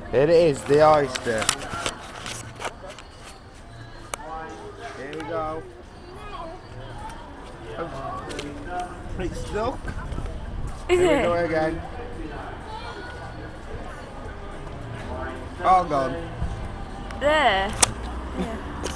Here it is, the oyster. Here we go. It's stuck. Is Here we it? go again. All gone. There. Yeah.